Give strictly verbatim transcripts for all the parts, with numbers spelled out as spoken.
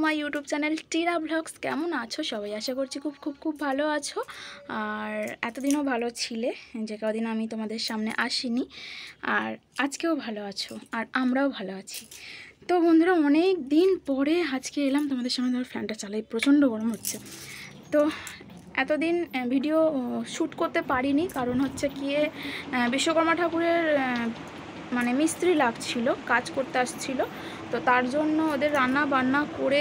মাই YouTube channel Tira vlogs. কেমন আছো সবাই? আশা করছি খুব খুব খুব ভালো আছো। আর এতদিনও ভালো ছিলে, যে কদিন আমি তোমাদের সামনে আসিনি, আর আজকেও ভালো আছো আর আমরাও ভালো আছি। তো বন্ধুরা, অনেক দিন পরে আজকে এলাম তোমাদের সামনে। ধরো ফ্যানটা চালাই, প্রচণ্ড গরম হচ্ছে। তো এতদিন ভিডিও শ্যুট করতে পারিনি, কারণ হচ্ছে গিয়ে বিশ্বকর্মা ঠাকুরের মানে মিস্ত্রি লাগছিল, কাজ করতে আসছিল। তো তার জন্য ওদের রান্না বান্না করে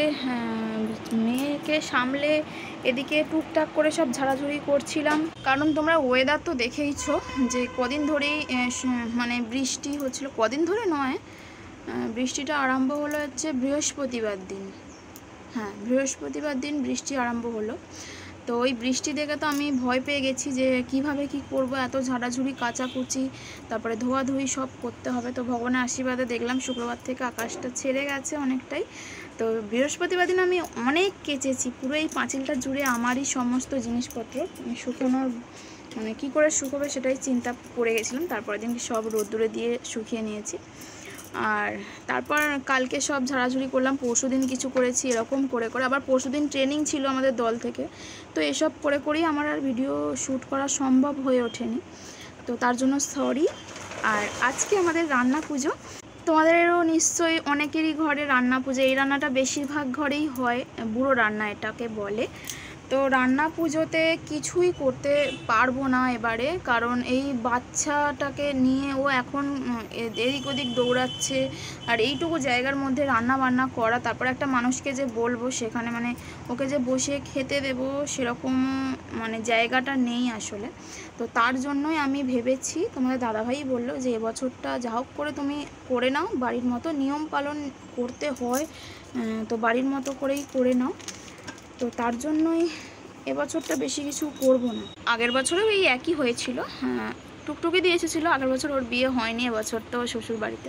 মেয়েকে সামলে এদিকে টুকটাক করে সব ঝাড়াঝুড়ি করছিলাম। কারণ তোমরা ওয়েদার তো দেখেইছো যে কদিন ধরেই মানে বৃষ্টি হচ্ছিল। কদিন ধরে নয়, বৃষ্টিটা আরম্ভ হলো হচ্ছে বৃহস্পতিবার দিন। হ্যাঁ, বৃহস্পতিবার দিন বৃষ্টি আরম্ভ হলো। তো ওই বৃষ্টি দেখে তো আমি ভয় পেয়ে গেছি যে কিভাবে কি করব, এত ঝাড়াঝুড়ি কাচাকুচি তারপরে ধোয়াধুয়ি সব করতে হবে। তো ভগবানের আশীর্বাদে দেখলাম শুক্রবার থেকে আকাশটা ছেড়ে গেছে অনেকটাই। তো বৃহস্পতিবার দিন আমি অনেক কেচেছি, পুরো এই পাঁচিলটা জুড়ে আমারই সমস্ত জিনিসপত্র শুকোনোর মানে কী করে শুকোবে সেটাই চিন্তা পড়ে গেছিলাম। তারপরের দিন সব রোদ্দুরে দিয়ে শুকিয়ে নিয়েছি। আর তারপর কালকে সব ঝাড়াঝুড়ি করলাম, পরশু দিন কিছু করেছি, এরকম করে করে আবার পরশু দিন ট্রেনিং ছিল আমাদের দল থেকে। তো এসব করে করেই আমার আর ভিডিও শ্যুট করা সম্ভব হয়ে ওঠেনি, তো তার জন্য সরি। আর আজকে আমাদের রান্না পুজো, তোমাদেরও নিশ্চয়ই অনেকেরই ঘরে রান্না পুজো। এই রান্নাটা বেশিরভাগ ঘরেই হয়, বুড়ো রান্না এটাকে বলে। তো রান্না পুজোতে কিছুই করতে পারবো না এবারে, কারণ এই বাচ্চাটাকে নিয়ে ও এখন এদিক ওদিক দৌড়াচ্ছে। আর এইটুকু জায়গার মধ্যে রান্না বান্না করা, তারপর একটা মানুষকে যে বলবো সেখানে মানে ওকে যে বসে খেতে দেবো সেরকম মানে জায়গাটা নেই আসলে। তো তার জন্যই আমি ভেবেছি, তোমাদের দাদাভাই বললো যে এবছরটা যা হোক করে তুমি করে নাও, বাড়ির মতো নিয়ম পালন করতে হয়, তো বাড়ির মতো করেই করে নাও। তো তার জন্যই এবছরটা বেশি কিছু করব না। আগের বছরেও এই একই হয়েছিল, হ্যাঁ টুকটুকি দিয়ে এসেছিলো। আগের বছর ওর বিয়ে হয়নি, এবছর তো শ্বশুর বাড়িতে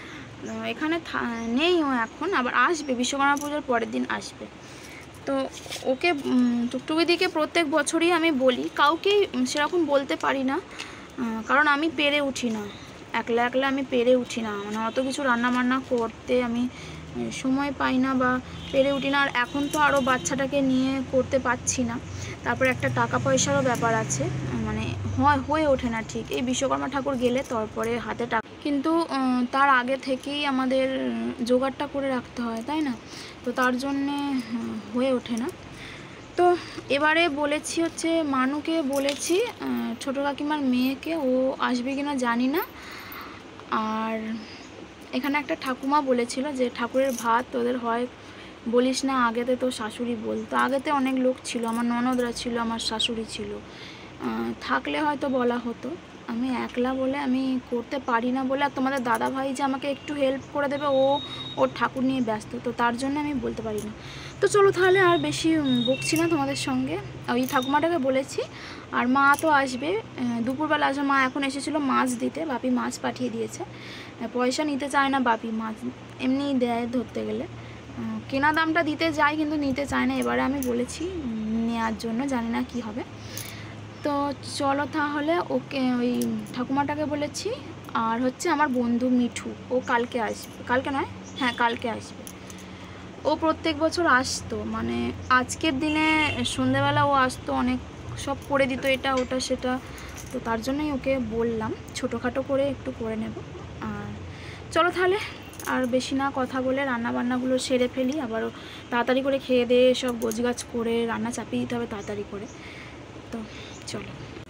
এখানে নেই ও, এখন আবার আসবে বিশ্বকর্মা পুজোর পরের দিন আসবে। তো ওকে টুকটুকি দিকে প্রত্যেক বছরই আমি বলি, কাউকেই সেরকম বলতে পারি না, কারণ আমি পেরে উঠি না, একলা একলা আমি পেরে উঠি না, মানে অত কিছু রান্না বান্না করতে আমি সময় পাই না বা পেরে উঠি না। আর এখন তো আরও বাচ্চাটাকে নিয়ে করতে পারছি না, তারপরে একটা টাকা পয়সারও ব্যাপার আছে, মানে হয় হয়ে ওঠে না ঠিক। এই বিশ্বকর্মা ঠাকুর গেলে তারপরে হাতে টাকা, কিন্তু তার আগে থেকেই আমাদের জোগাড়টা করে রাখতে হয়, তাই না? তো তার জন্যে হয়ে ওঠে না। তো এবারে বলেছি হচ্ছে মানুকে বলেছি, ছোটো কাকিমার মেয়েকে, ও আসবে কিনা জানি না। আর এখানে একটা ঠাকুমা বলেছিল যে ঠাকুরের ভাত তোদের হয় বলিস না, আগেতে তো শাশুড়ি বলতো, আগেতে অনেক লোক ছিল, আমার ননদরা ছিল, আমার শাশুড়ি ছিল, থাকলে হয়তো বলা হতো। আমি একলা বলে আমি করতে পারি না বলে, আর তোমাদের দাদা ভাই যে আমাকে একটু হেল্প করে দেবে, ও ওর ঠাকুর নিয়ে ব্যস্ত, তো তার জন্য আমি বলতে পারি না। তো চলো তাহলে আর বেশি বকছি না তোমাদের সঙ্গে। ওই ঠাকুমাটাকে বলেছি, আর মা তো আসবে দুপুরবেলা আসবে। মা এখন এসেছিলো মাছ দিতে, বাপি মাছ পাঠিয়ে দিয়েছে। পয়সা নিতে চায় না বাপি, মাছ এমনি দেয় ধরতে গেলে, কেনা দামটা দিতে যায় কিন্তু নিতে চায় না। এবারে আমি বলেছি নেওয়ার জন্য, জানি না কি হবে। তো চলো তাহলে, ওকে ওই ঠাকুমাটাকে বলেছি। আর হচ্ছে আমার বন্ধু মিঠু, ও কালকে আসবে, কালকে নয় হ্যাঁ কালকে আসবে। ও প্রত্যেক বছর আসতো, মানে আজকের দিনে সন্ধেবেলা ও আসতো, অনেক সব করে দিত এটা ওটা সেটা। তো তার জন্যই ওকে বললাম ছোটোখাটো করে একটু করে নেব। আর চলো তাহলে আর বেশি না কথা বলে রান্না বান্নাগুলো সেরে ফেলি, আবারও তাড়াতাড়ি করে খেয়ে দিয়ে সব গোছগাছ করে রান্না চাপিয়ে দিতে হবে তাড়াতাড়ি করে। তো চলো।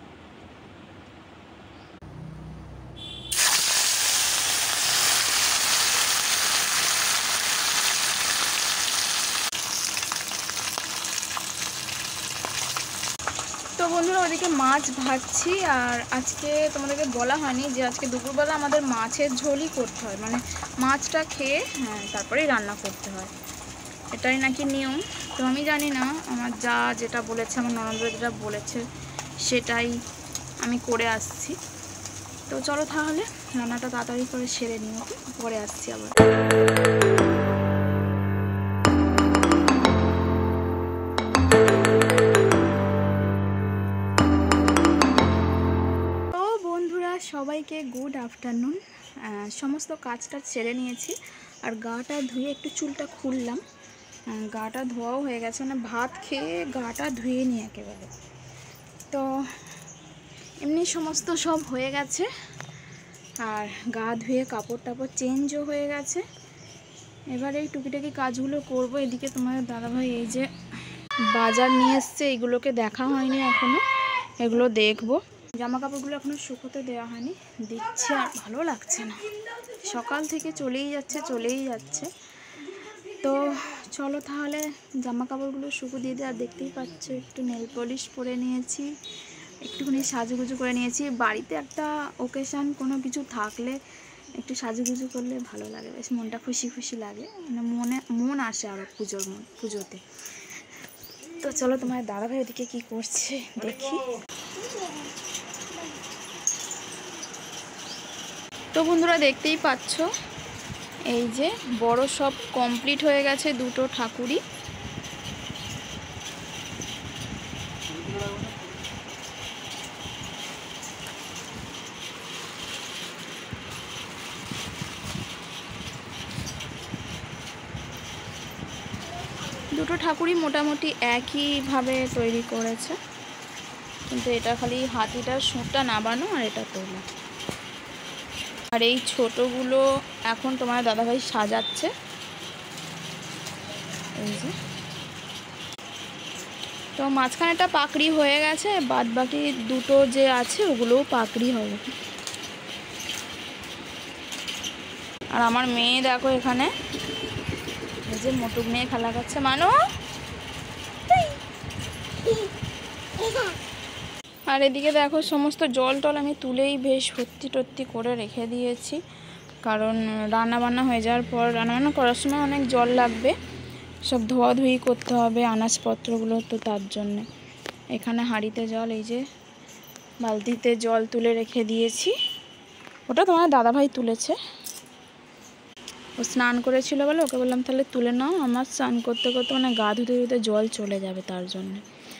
তো বন্ধুরা, ওদিকে মাছ ভাজছি। আর আজকে তোমাদেরকে বলা হয়নি যে আজকে দুপুরবেলা আমাদের মাছের ঝোলই করতে হয়, মানে মাছটা খেয়ে হ্যাঁ তারপরেই রান্না করতে হয়, এটাই নাকি নিয়ম। তো আমি জানি না, আমার যা যেটা বলেছে, আমার ননদরা যেটা বলেছে সেটাই আমি করে আসছি। তো চলো তাহলে রান্নাটা তাড়াতাড়ি করে সেরে নিও, পরে আসছি আবার। সবাইকে গুড আফটারনুন। সমস্ত কাজটা সেরে নিয়েছি, আর গাটা ধুয়ে একটু চুলটা খুললাম, গাটা ধোয়াও হয়ে গেছে, মানে ভাত খেয়ে গাটা ধুয়ে নিই একেবারে। তো এমনি সমস্ত সব হয়ে গেছে, আর গা ধুয়ে কাপড় টাপড় চেঞ্জও হয়ে গেছে। এবার এই টুকিটাকি কাজগুলো করব। এদিকে তোমাদের দাদাভাই এই যে বাজার নিয়ে এসছে, এইগুলোকে দেখা হয়নি এখনও, এগুলো দেখবো। জামা কাপড়গুলো এখনও শুকোতে দেওয়া হয়নি, দিচ্ছে আর ভালো লাগছে না, সকাল থেকে চলেই যাচ্ছে চলেই যাচ্ছে। তো চলো তাহলে জামা কাপড়গুলো শুকো দিয়ে দিয়ে। আর দেখতেই পাচ্ছ একটু নেল পলিশ পরে নিয়েছি, একটুখানি সাজুগুজু করে নিয়েছি। বাড়িতে একটা ওকেশান কোনো কিছু থাকলে একটু সাজুগুজু করলে ভালো লাগে, বেশ মনটা খুশি খুশি লাগে, মানে মনে মন আসে আরও পুজোর মন পুজোতে। তো চলো তোমার দাদাভাই ওদিকে কী করছে দেখি। তো বন্ধুরা দেখতেই পাচ্ছ এই যে বড় সব কমপ্লিট হয়ে গেছে দুটো ঠাকুরই। দুটো ঠাকুরই মোটামুটি একইভাবে তৈরি করেছে, কিন্তু এটা খালি হাতিটার সুঁটটা নামানো আর এটা তোলা। আর এই ছোটগুলো এখন তোমার দাদাভাই সাজাচ্ছে। এই যে তো মাঝখানেটা পাকড়ি হয়ে গেছে, বাদ বাকি দুটো যে আছে ওগুলোও পাকড়ি হবে। আর আমার মেয়ে দেখো এখানে এই যে মোটুক নিয়ে খেলা করছে। মানো, আর এদিকে দেখো সমস্ত জল টল আমি তুলেই বেশ ভর্তি টর্তি করে রেখে দিয়েছি, কারণ রান্নাবান্না হয়ে যাওয়ার পর রান্নাবান্না করার সময় অনেক জল লাগবে, সব ধোয়াধুয়ি করতে হবে আনাজপত্রগুলো, তো তার জন্যে এখানে হাঁড়িতে জল, এই যে বালতিতে জল তুলে রেখে দিয়েছি। ওটা তোমার দাদাভাই তুলেছে, ও স্নান করেছিল বলে ওকে বললাম তাহলে তুলে নাও, আমার স্নান করতে করতে মানে গা ধুতে ধুতে জল চলে যাবে তার জন্য।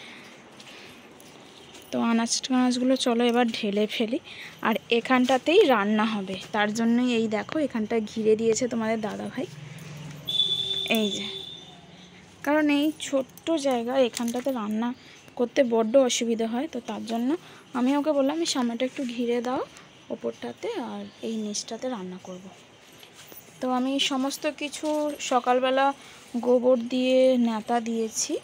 তো আনাজ টানাজগুলো চলো এবার ঢেলে ফেলি। আর এখানটাতেই রান্না হবে, তার জন্যই এই দেখো এখানটা ঘিরে দিয়েছে তোমাদের দাদাভাই, এই যে, কারণ এই ছোট্ট জায়গা এখানটাতে রান্না করতে বড্ড অসুবিধা হয়, তো তার জন্য আমি ওকে বললাম এই সামনেটা একটু ঘিরে দাও ওপরটাতে, আর এই নিচটাতে রান্না করব। তো আমি সমস্ত কিছু সকালবেলা গোবর দিয়ে ন্যাতা দিয়েছি,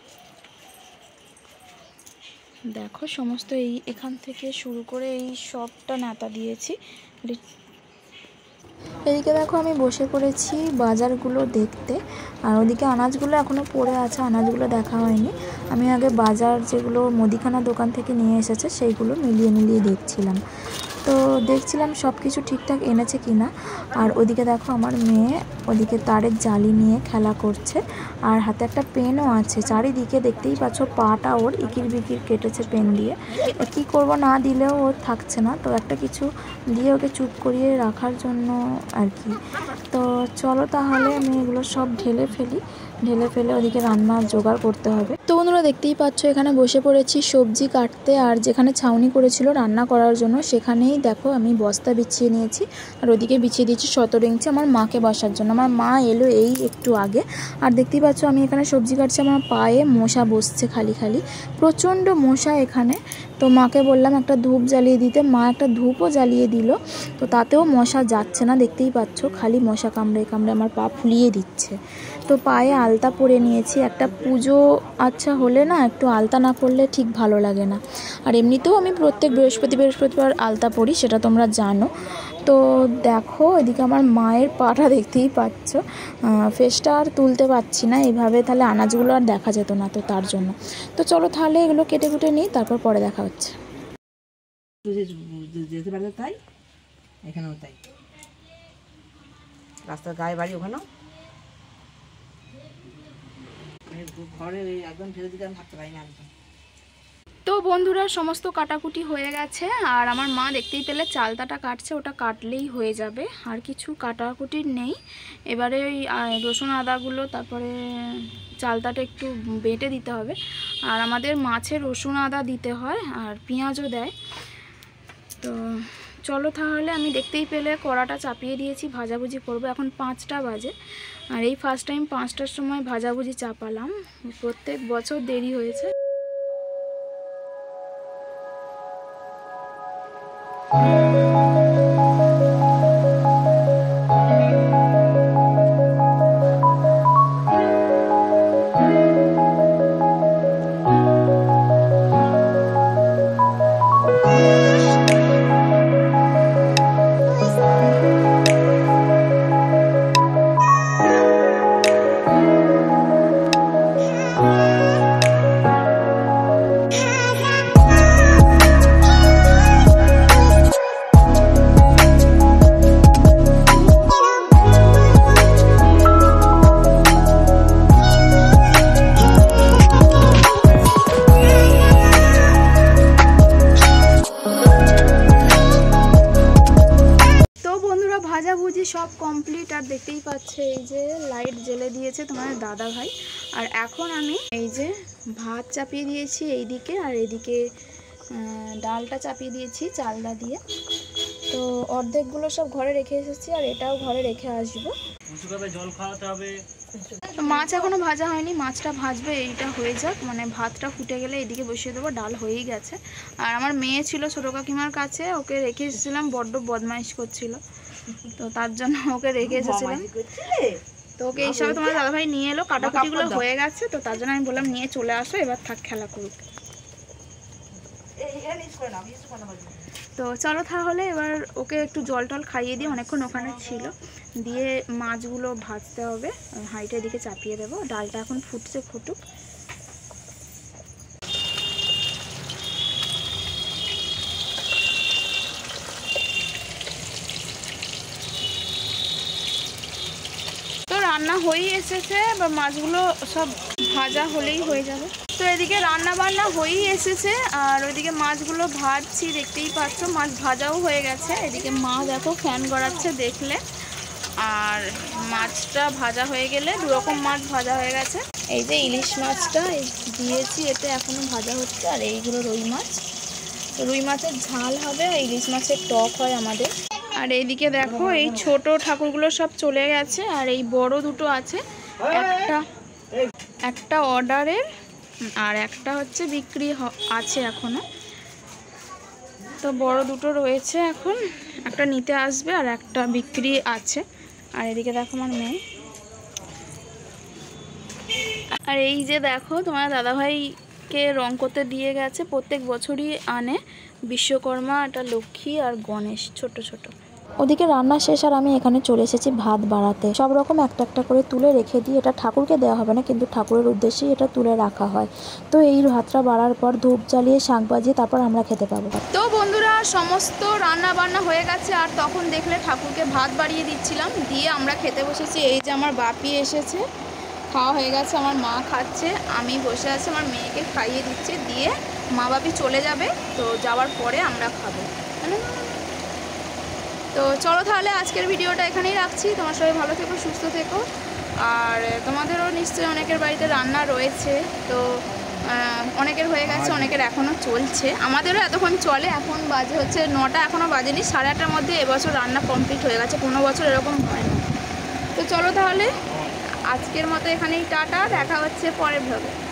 দেখো সমস্ত এই এখান থেকে শুরু করে এই সবটা ন্যাতা দিয়েছি। এদিকে দেখো আমি বসে পড়েছি বাজারগুলো দেখতে, আর ওদিকে আনাজগুলো এখনও পড়ে আছে, আনাজগুলো দেখা হয়নি। আমি আগে বাজার যেগুলো মুদিখানা দোকান থেকে নিয়ে এসেছে সেইগুলো মিলিয়ে মিলিয়ে দেখছিলাম, তো দেখছিলাম সব কিছু ঠিকঠাক এনেছে কিনা। আর ওদিকে দেখো আমার মেয়ে ওদিকে তারের জালি নিয়ে খেলা করছে, আর হাতে একটা পেনও আছে। চারিদিকে দেখতেই পাচ্ছ পাটা ওর ইকির বিকির কেটেছে পেন দিয়ে, কি করব না দিলেও ওর থাকছে না, তো একটা কিছু দিয়ে ওকে চুপ করিয়ে রাখার জন্য আর কি। তো চলো তাহলে আমি এগুলো সব ঢেলে ফেলি, ঢেলে ফেলে ওদিকে রান্নার জোগাড় করতে হবে। তো বন্ধুরা দেখতেই পাচ্ছ এখানে বসে পড়েছি সবজি কাটতে, আর যেখানে ছাউনি করেছিল রান্না করার জন্য সেখানেই দেখো আমি বস্তা বিছিয়ে নিয়েছি, আর ওদিকে বিছিয়ে দিয়েছি সতেরো ইঞ্চি আমার মাকে বসার জন্য। আমার মা এলো এই একটু আগে, আর দেখতেই পাচ্ছ আমি এখানে সবজি কাটছি, আমার পায়ে মশা বসছে খালি খালি, প্রচণ্ড মশা এখানে। তো মাকে বললাম একটা ধূপ জ্বালিয়ে দিতে, মা একটা ধূপও জ্বালিয়ে দিল, তো তাতেও মশা যাচ্ছে না, দেখতেই পাচ্ছ খালি মশা কামড়ে কামড়ে আমার পা ফুলিয়ে দিচ্ছে। তো পায়ে আলতা পরে নিয়েছি, একটা পুজো আচ্ছা হলে না একটু আলতা না পরলে ঠিক ভালো লাগে না, আর এমনিতেও আমি প্রত্যেক বৃহস্পতি বৃহস্পতিবার আলতা পরি, সেটা তোমরা জানো। তো দেখো এদিকে আমার মায়ের পাটা দেখতেই পাচ্ছ, ফেসটা আর তুলতে পারছি না এইভাবে, তাহলে আনাজগুলো আর দেখা যেত না, তো তার জন্য। তো চলো তাহলে এগুলো কেটে কুটে নিই, তারপর পরে দেখা হচ্ছে। যেতে পারবে তাই এখানেও তাই, রাস্তার গায়ে বাড়ি ওখানেও ঘরে একদম ফেলে দিতে আমি থাকতে পারি না একদম। তো বন্ধুরা সমস্ত কাটাকুটি হয়ে গেছে, আর আমার মা দেখতেই পেলে চালতাটা কাটছে, ওটা কাটলেই হয়ে যাবে, আর কিছু কাটাকুটির নেই। এবারে ওই রসুন আদাগুলো তারপরে চালতাটা একটু বেটে দিতে হবে, আর আমাদের মাছে রসুন আদা দিতে হয় আর পেঁয়াজও দেয়, তো চলো তাহলে, আমি দেখতেই পেলে কড়াটা চাপিয়ে দিয়েছি, ভাজাভুজি করবো। এখন পাঁচটা বাজে, আর এই ফার্স্ট টাইম পাঁচটার সময় ভাজাভুজি চাপালাম। প্রত্যেক বছর দেরি হয়েছে। ভাজাভুজি সব কমপ্লিট, আর দেখতেই পাচ্ছে এই যে লাইট জ্বেলে দিয়েছে তোমাদের দাদা ভাই। আর এখন আমি এই যে ভাত চাপিয়ে দিয়েছি এইদিকে, আর এইদিকে ডালটা চাপিয়ে দিয়েছি চালটা দিয়ে। তো অর্ধেকগুলো সব ঘরে রেখে এসেছি, আর এটাও ঘরে রেখে আসবো। জল খাওয়াতে হবে। মাছ এখনো ভাজা হয়নি, মাছটা ভাজবে, এইটা হয়ে যাক, মানে ভাতটা ফুটে গেলে এইদিকে বসিয়ে দেবো। ডাল হয়েই গেছে। আর আমার মেয়ে ছিল ছোটো কাকিমার কাছে, ওকে রেখে এসেছিলাম, বড্ড বদমাইশ করছিল, তো তার জন্য ওকে রেখে এসেছিলাম। তো ওকে এই সময় তোমার দাদাভাই নিয়ে এলো, কাটাকুটিগুলো হয়ে গেছে, তো তার জন্য আমি বললাম নিয়ে চলে আসো, এবার থাক খেলা করুক। তো চলো তাহলে এবার ওকে একটু জল টল খাইয়ে দিয়ে, অনেকক্ষণ ওখানে ছিল, দিয়ে মাছগুলো ভাজতে হবে, হাঁড়িটার দিকে চাপিয়ে দেবো। ডালটা এখন ফুটছে, ফুটুক। তো রান্না হয়েই এসেছে, বা মাছগুলো সব ভাজা হলেই হয়ে যাবে। তো এদিকে রান্না বান্না হয়েই এসেছে, আর ওইদিকে মাছগুলো ভাজছি, দেখতেই পাচ্ছ মাছ ভাজাও হয়ে গেছে। এদিকে মা দেখো ফ্যান গড়াচ্ছে দেখলে। আর মাছটা ভাজা হয়ে গেলে, দুরকম মাছ ভাজা হয়ে গেছে। এই যে ইলিশ মাছটা দিয়েছি, এতে এখনও ভাজা হচ্ছে। আর এইগুলো রুই মাছ, রুই মাছের ঝাল হবে, আর ইলিশ মাছের টক হয় আমাদের। আর এইদিকে দেখো এই ছোট ঠাকুরগুলো সব চলে গেছে, আর এই বড় দুটো আছে, একটা একটা অর্ডারের, আর একটা হচ্ছে বিক্রি আছে এখনো। তো বড় দুটো রয়েছে, এখন একটা নিতে আসবে, আর একটা বিক্রি আছে। আর এদিকে দেখো আমার মেয়ে। আর এই যে দেখো তোমার দাদাভাইকে রং করতে দিয়ে গেছে, প্রত্যেক বছরই আনে বিশ্বকর্মা, এটা লক্ষ্মী আর গণেশ ছোট ছোট। ওদিকে রান্না শেষ, আর আমি এখানে চলে এসেছি ভাত বাড়াতে। সব রকম একটা একটা করে তুলে রেখে দিই। এটা ঠাকুরকে দেওয়া হবে না, কিন্তু ঠাকুরের উদ্দেশ্যেই এটা তুলে রাখা হয়। তো এই ভাতটা বাড়ার পর ধূপ জ্বালিয়ে শাঁখ বাজিয়ে তারপর আমরা খেতে পাবো। তো বন্ধুরা সমস্ত রান্না বান্না হয়ে গেছে, আর তখন দেখলে ঠাকুরকে ভাত বাড়িয়ে দিচ্ছিলাম, দিয়ে আমরা খেতে বসেছি। এই যে আমার বাপি এসেছে, খাওয়া হয়ে গেছে, আমার মা খাচ্ছে, আমি বসে আছি, আমার মেয়েকে খাইয়ে দিচ্ছে, দিয়ে মা বাপি চলে যাবে। তো যাওয়ার পরে আমরা খাবো। তো চলো তাহলে আজকের ভিডিওটা এখানেই রাখছি। তোমার সবাই ভালো থেকো, সুস্থ থেকো। আর তোমাদেরও নিশ্চয়ই অনেকের বাড়িতে রান্না রয়েছে, তো অনেকের হয়ে গেছে, অনেকের এখনও চলছে, আমাদেরও এতক্ষণ চলে। এখন বাজে হচ্ছে নটা, এখনও বাজেনি, সাড়ে আটটার মধ্যে এবছর রান্না কমপ্লিট হয়ে গেছে, কোনো বছর এরকম হয় না। তো চলো তাহলে আজকের মতো এখানেই টাটা, দেখা হচ্ছে পরের ভাবে।